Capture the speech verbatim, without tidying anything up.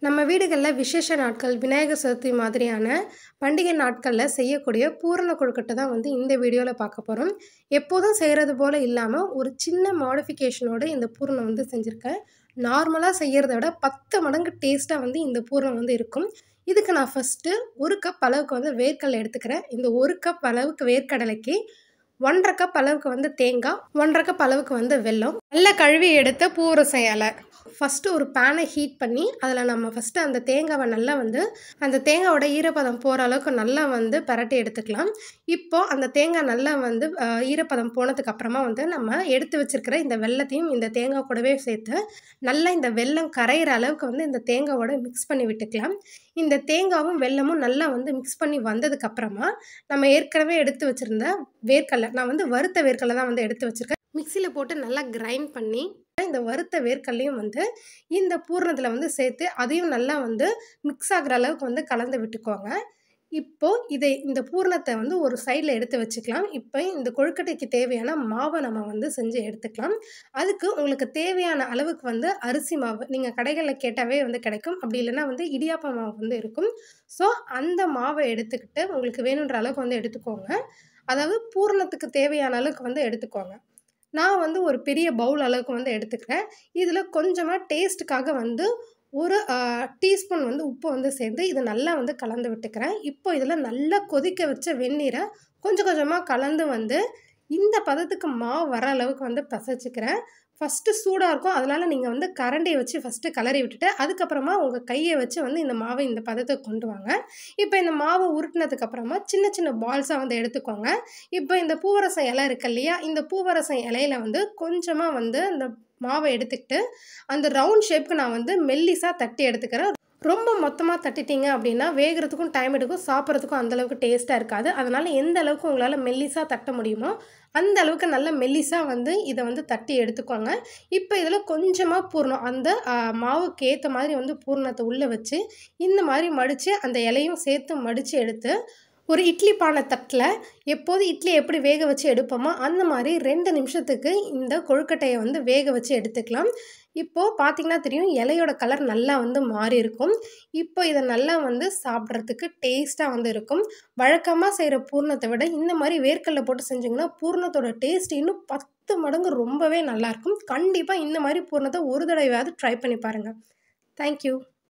நம்ம வீடுகளில் விசேஷ நாட்கள், விநாயகர் சதுர்த்தி மாதிரியான பண்டிகை நாட்களில் செய்யக்கூடிய பூரண கொழுக்கட்டை தான் வந்து இந்த வீடியோவில் பார்க்க போகிறோம். எப்போதும் செய்கிறது போல் இல்லாமல் ஒரு சின்ன மாடிஃபிகேஷனோடு இந்த பூரணம் வந்து செஞ்சுருக்கேன். நார்மலாக செய்கிறத விட பத்து மடங்கு டேஸ்ட்டாக வந்து இந்த பூரணம் வந்து இருக்கும். இதுக்கு நான் ஃபஸ்ட்டு ஒரு கப் அளவுக்கு வந்து வேர்க்கடலை எடுத்துக்கிறேன். இந்த ஒரு கப் அளவுக்கு வேர்க்கடலைக்கு ஒன்றரை கப் அளவுக்கு வந்து தேங்காய், ஒன்றரை கப் அளவுக்கு வந்து வெல்லம், நல்லா கழுவி எடுத்த பூவரச இலை. ஃபஸ்ட்டு ஒரு பேனை ஹீட் பண்ணி அதில் நம்ம ஃபஸ்ட்டு அந்த தேங்காவை நல்லா வந்து அந்த தேங்காவோட ஈரப்பதம் போகிற அளவுக்கு நல்லா வந்து பரட்டி எடுத்துக்கலாம். இப்போது அந்த தேங்காய் நல்லா வந்து ஈரப்பதம் போனதுக்கு அப்புறமா வந்து நம்ம எடுத்து வச்சுருக்கிற இந்த வெல்லத்தையும் இந்த தேங்காய் கூடவே சேர்த்து நல்லா இந்த வெல்லம் கரையிற அளவுக்கு வந்து இந்த தேங்காவோட மிக்ஸ் பண்ணி விட்டுக்கலாம். இந்த தேங்காவும் வெல்லமும் நல்லா வந்து மிக்ஸ் பண்ணி வந்ததுக்கப்புறமா நம்ம ஏற்கனவே எடுத்து வச்சுருந்த வேர்க்கடலை, நான் வந்து வறுத்த வேர்க்கடலை தான் வந்து எடுத்து வச்சுருக்கேன். மிக்சியில் போட்டு நல்லா கிரைண்ட் பண்ணி இந்த வறுத்த வேர்க்கடலையும் வந்து இந்த பூரணத்தில் வந்து சேர்த்து அதையும் நல்லா வந்து மிக்ஸ் ஆகிற அளவுக்கு வந்து கலந்து விட்டுக்கோங்க. இப்போது இதை இந்த பூரணத்தை வந்து ஒரு சைடில் எடுத்து வச்சுக்கலாம். இப்போ இந்த கொழுக்கட்டைக்கு தேவையான மாவை நம்ம வந்து செஞ்சு எடுத்துக்கலாம். அதுக்கு உங்களுக்கு தேவையான அளவுக்கு வந்து அரிசி மாவு நீங்கள் கடைகளில் கேட்டாவே வந்து கிடைக்கும். அப்படி இல்லைன்னா வந்து இடியாப்ப மாவு வந்து இருக்கும். ஸோ அந்த மாவை எடுத்துக்கிட்டு உங்களுக்கு வேணுன்ற அளவுக்கு வந்து எடுத்துக்கோங்க. அதாவது பூரணத்துக்கு தேவையான அளவுக்கு வந்து எடுத்துக்கோங்க. நான் வந்து ஒரு பெரிய பவுல் அளவுக்கு வந்து எடுத்துக்கிறேன். இதில் கொஞ்சமாக டேஸ்ட்டுக்காக வந்து ஒரு டீஸ்பூன் வந்து உப்பு வந்து சேர்ந்து இது நல்லா வந்து கலந்து விட்டுக்கிறேன். இப்போ இதில் நல்லா கொதிக்க வச்ச வெந்நீரை கொஞ்சம் கொஞ்சமாக கலந்து வந்து இந்த பதத்துக்கு மாவு வர அளவுக்கு வந்து பசைச்சிக்கிறேன். ஃபஸ்ட்டு சூடாக இருக்கும், அதனால் நீங்கள் வந்து கரண்டியை வச்சு ஃபஸ்ட்டு கலரி விட்டுட்டு அதுக்கப்புறமா உங்கள் கையை வச்சு வந்து இந்த மாவை இந்த பதத்துக்கு கொண்டு வாங்க. இப்போ இந்த மாவை உருட்டினதுக்கப்புறமா சின்ன சின்ன பால்ஸாக வந்து எடுத்துக்கோங்க. இப்போ இந்த பூவரசம் இலை இருக்கு இல்லையா, இந்த பூவரசம் இலையில வந்து கொஞ்சமாக வந்து அந்த மாவை எடுத்துக்கிட்டு அந்த ரவுண்ட் ஷேப்புக்கு நான் வந்து மெல்லிஸாக தட்டி எடுத்துக்கிறேன். ரொம்ப மொத்தமாக தட்டிட்டீங்க அப்படின்னா வேகிறதுக்கும் டைம் எடுக்கும், சாப்பிட்றதுக்கும் அந்தளவுக்கு டேஸ்ட்டாக இருக்காது. அதனால் எந்த அளவுக்கு உங்களால் மெல்லிஸாக தட்ட முடியுமோ அந்த அளவுக்கு நல்ல மெல்லிஸாக வந்து இதை வந்து தட்டி எடுத்துக்கோங்க. இப்போ இதில் கொஞ்சமாக பூரணம் அந்த மாவுக்கு ஏற்ற மாதிரி வந்து பூரணத்தை உள்ளே வச்சு இந்த மாதிரி மடித்து அந்த இலையும் சேர்த்து மடித்து எடுத்து ஒரு இட்லி பானை தட்டில் எப்போது இட்லி எப்படி வேக வச்சு எடுப்போமோ அந்த மாதிரி ரெண்டு நிமிஷத்துக்கு இந்த கொழுக்கட்டையை வந்து வேக வச்சு எடுத்துக்கலாம். இப்போது பார்த்திங்கன்னா தெரியும், இலையோட கலர் நல்லா வந்து மாறி இருக்கும். இப்போ இதை நல்லா வந்து சாப்பிட்றதுக்கு டேஸ்ட்டாக வந்து இருக்கும். வழக்கமாக செய்கிற பூரணத்தை விட இந்த மாதிரி வேர்க்கடலை போட்டு செஞ்சிங்கன்னா பூரணத்தோட டேஸ்ட் இன்னும் பத்து மடங்கு ரொம்பவே நல்லாயிருக்கும். கண்டிப்பாக இந்த மாதிரி பூரணத்தை ஒரு தடவையாவது ட்ரை பண்ணி பாருங்கள். தேங்க்யூ.